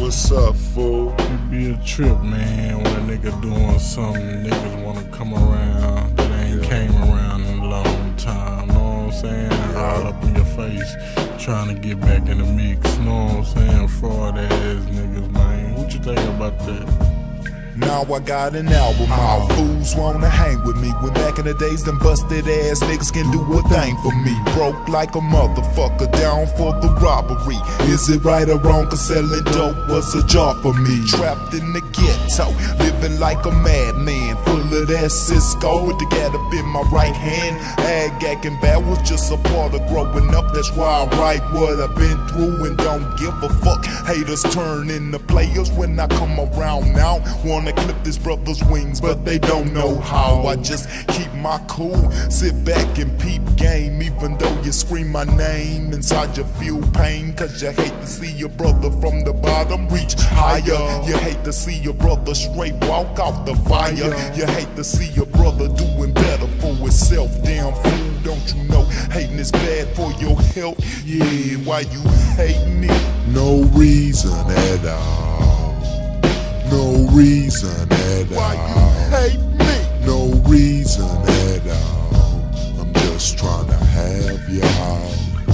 What's up, fool? It be a trip, man, when a nigga doing something, niggas wanna come around that ain't came around in a long time, know what I'm saying? All up in your face, trying to get back in the mix, know what I'm saying? Fraud ass niggas, man. What you think about that? Now I got an album out. Fools wanna hang with me. When back in the days, them busted ass niggas can do a thing for me. Broke like a motherfucker, down for the robbery. Is it right or wrong? Cause selling dope was a job for me. Trapped in the ghetto, living like a madman. Full of that Cisco with the gat up in my right hand. Acting bad was just a part of growing up. That's why I write what I've been through and don't give a fuck. Haters turn into players when I come around now. Wanna clip this brother's wings, but they don't know how. I just keep my cool, sit back and peep game. Even though you scream my name, inside you feel pain. Cause you hate to see your brother from the bottom reach higher. You hate to see your brother straight walk out the fire. You hate to see your brother doing better for himself. Damn fool, don't you know hating is bad for your health? Yeah, why you hating it? No reason at all. No reason at all. Why you hate me? No reason at all. I'm just trying to have y'all.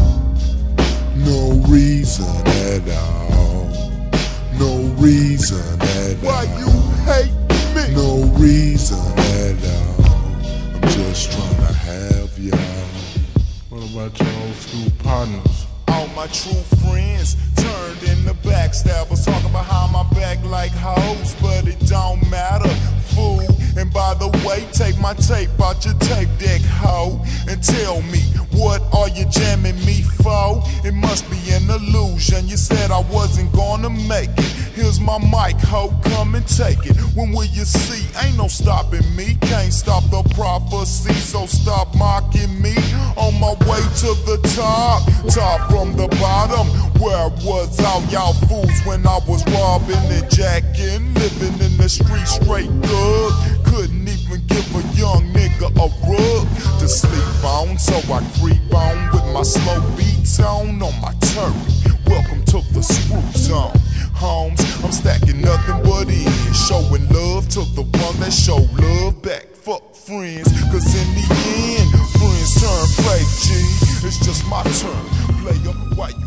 No reason at all. No reason at all. Why you hate me? No reason at all. I'm just trying to have y'all. What about your old school partners? All my true friends turned into backstabbers, talking behind my back like hoes, but it don't matter, fool. And by the way, take my tape out your tape deck, hoe, and tell me, what are you jamming me for? It must be an illusion, you said I wasn't gonna make it. Here's my mic, ho, come and take it. When will you see? Ain't no stopping me. Can't stop the prophecy, so stop mocking me. On my way to the top, top from the bottom. Where was all y'all fools when I was robbing and jacking? Living in the street straight thug. Couldn't even give a young nigga a rug to sleep on, so I creep on with my slow beats on my turf. Welcome to the screw zone. Homes, I'm stacking nothing but in, showing love to the one that show love back. Fuck friends, cause in the end, friends turn fake, G. It's just my turn, player, white.